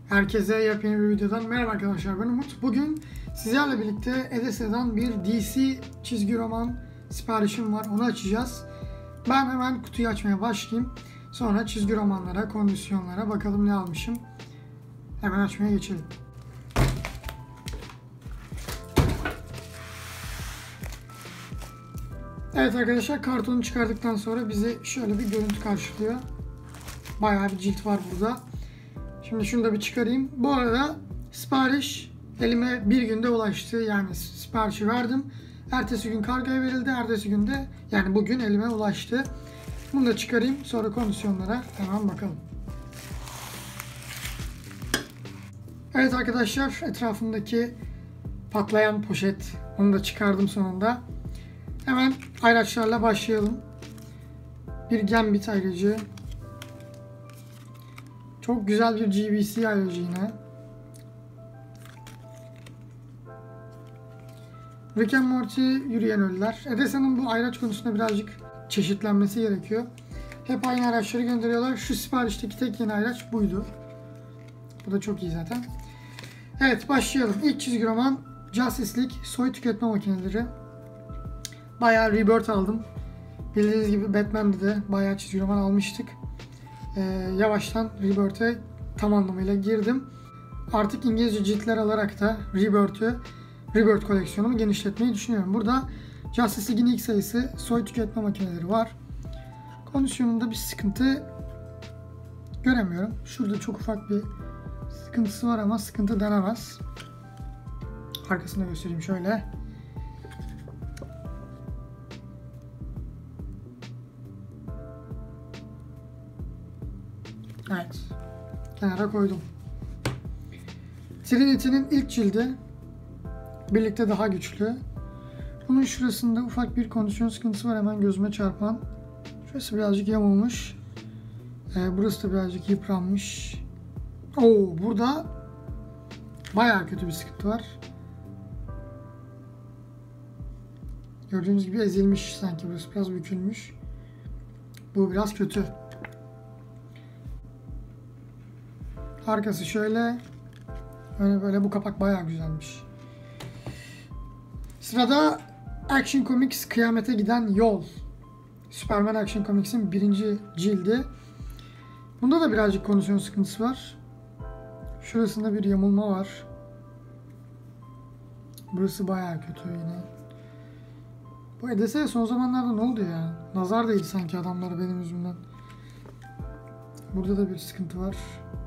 Herkese yepyeni bir videodan merhaba arkadaşlar, ben Umut. Bugün sizlerle birlikte Edesa'dan bir DC çizgi roman siparişim var, onu açacağız. Ben hemen kutuyu açmaya başlayayım. Sonra çizgi romanlara, kondisyonlara bakalım ne almışım. Hemen açmaya geçelim. Evet arkadaşlar, kartonu çıkardıktan sonra bizi şöyle bir görüntü karşılıyor. Bayağı bir cilt var burada. Şimdi şunu da bir çıkarayım. Bu arada sipariş elime bir günde ulaştı. Yani siparişi verdim. Ertesi gün kargoya verildi. Ertesi günde, yani bugün elime ulaştı. Bunu da çıkarayım. Sonra kondisyonlara hemen bakalım. Evet arkadaşlar, etrafındaki patlayan poşet, onu da çıkardım sonunda. Hemen ayraçlarla başlayalım. Bir Gambit ayracı. Çok güzel bir GBC ayracı yine. Rick and Morty yürüyen ölüler. Edesa'nın bu ayraç konusunda birazcık çeşitlenmesi gerekiyor. Hep aynı araçları gönderiyorlar. Şu siparişteki tek yeni araç buydu. Bu da çok iyi zaten. Evet, başlayalım. İlk çizgi roman Justice League soy tüketme makineleri. Bayağı Rebirth aldım. Bildiğiniz gibi Batman'de de bayağı çizgi roman almıştık. Yavaştan Rebirth'e tam anlamıyla girdim. Artık İngilizce ciltler alarak da Rebirth koleksiyonumu genişletmeyi düşünüyorum. Burada Justice League'in ilk sayısı soy tüketme makineleri var. Kondisyonunda bir sıkıntı göremiyorum. Şurada çok ufak bir sıkıntısı var ama sıkıntı denemez. Arkasını göstereyim şöyle. Evet. Kenara koydum. Trinity'nin ilk cildi. Birlikte daha güçlü. Bunun şurasında ufak bir kondisyon sıkıntısı var, hemen gözüme çarpan. Şurası birazcık yamulmuş. Burası da birazcık yıpranmış. Burada bayağı kötü bir sıkıntı var. Gördüğünüz gibi ezilmiş sanki, burası biraz bükülmüş. Bu biraz kötü. Arkası şöyle. Böyle bu kapak bayağı güzelmiş. Sırada Action Comics Kıyamete Giden Yol. Superman Action Comics'in birinci cildi. Bunda da birazcık kondisyon sıkıntısı var. Şurasında bir yamulma var. Burası bayağı kötü yine. Bu Edesa'ya son zamanlarda ne oldu ya? Nazar değdi sanki adamlara benim yüzümden. Burada da bir sıkıntı var.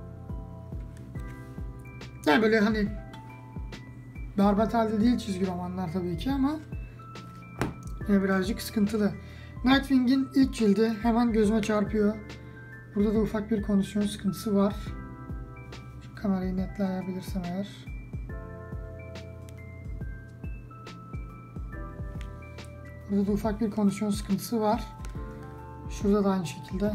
Yani böyle hani berbat halde değil çizgi romanlar tabii ki ama yine birazcık sıkıntılı. Nightwing'in ilk cildi hemen gözüme çarpıyor. Burada da ufak bir kondisyon sıkıntısı var. Şu kamerayı netleyebilirsem eğer. Burada da ufak bir kondisyon sıkıntısı var. Şurada da aynı şekilde.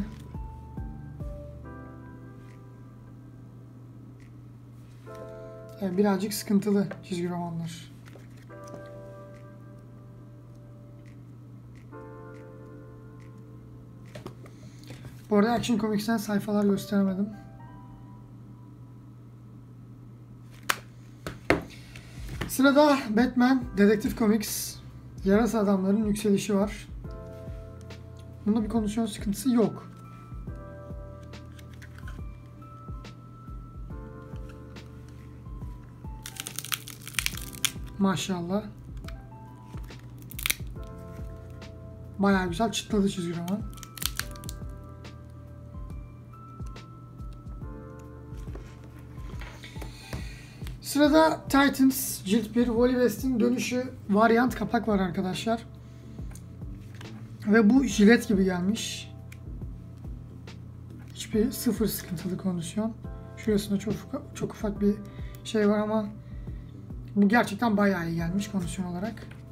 Yani birazcık sıkıntılı çizgi romanlar. Bu arada Action Comics'ten sayfalar göstermedim. Sırada Batman Dedektif Comics Yarasa Adamların Yükselişi var. Bunda bir kondisyon sıkıntısı yok. Maşallah. Bayağı güzel çıtladı çizgi roman. Sırada Titans cilt 1 Wally West'in dönüşü varyant kapak var arkadaşlar. Ve bu jilet gibi gelmiş. Sıfır sıkıntılı kondisyon. Şurasında çok ufak bir şey var ama bu gerçekten bayağı iyi gelmiş kondisyon olarak.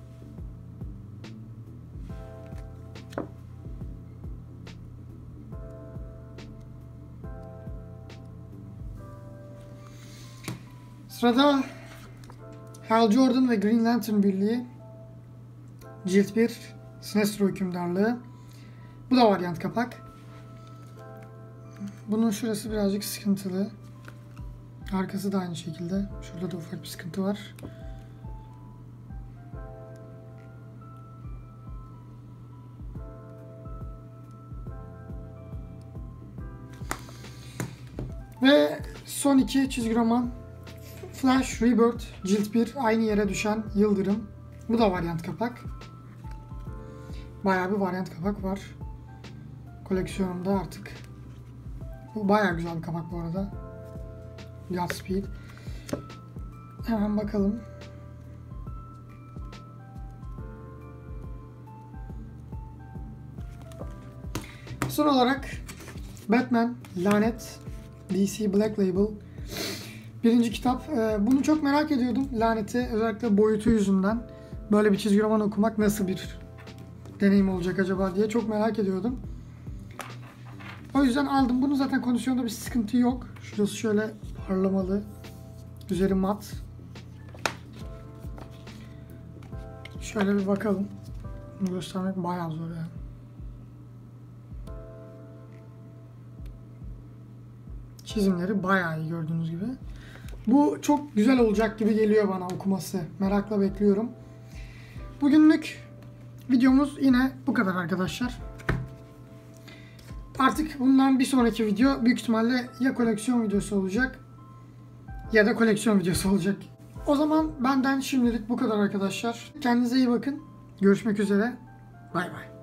Sırada Hal Jordan ve Green Lantern Birliği cilt 1 Sinestro Hükümdarlığı. Bu da varyant kapak. Bunun şurası birazcık sıkıntılı. Arkası da aynı şekilde. Şurada da ufak bir sıkıntı var. Ve son iki çizgi roman. Flash Rebirth Cilt 1, aynı yere düşen yıldırım. Bu da varyant kapak. Bayağı bir varyant kapak var koleksiyonumda artık. Bu bayağı güzel bir kapak bu arada. Godspeed. Hemen bakalım. Son olarak Batman Lanet DC Black Label. Birinci kitap. Bunu çok merak ediyordum. Lanet'i özellikle boyutu yüzünden. Böyle bir çizgi roman okumak nasıl bir deneyim olacak acaba diye çok merak ediyordum. O yüzden aldım. Bunun zaten kondisyonda bir sıkıntı yok. Şurası şöyle parlamalı. Üzeri mat. Şöyle bir bakalım. Bunu göstermek bayağı zor yani. Çizimleri bayağı iyi gördüğünüz gibi. Bu çok güzel olacak gibi geliyor bana okuması. Merakla bekliyorum. Bugünlük videomuz yine bu kadar arkadaşlar. Artık bundan bir sonraki video büyük ihtimalle ya koleksiyon videosu olacak ya da koleksiyon videosu olacak. O zaman benden şimdilik bu kadar arkadaşlar. Kendinize iyi bakın. Görüşmek üzere. Bay bay.